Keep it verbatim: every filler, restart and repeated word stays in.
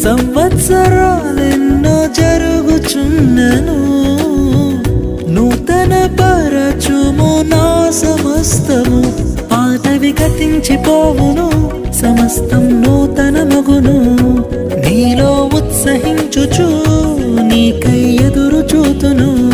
సంవత్సరాలెన్నో జరుగుచున్నను నూతన పరచుము నా సమస్తము పాతవి గతించిపోవును సమస్తం నూతన మగును నీలో ఉత్సహించుచు నీకై ఎదురు చూతును